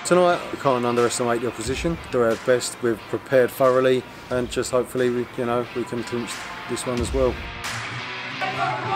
Tonight we can't underestimate the opposition. Do our best. We've prepared thoroughly, and just hopefully we can clinch this one as well.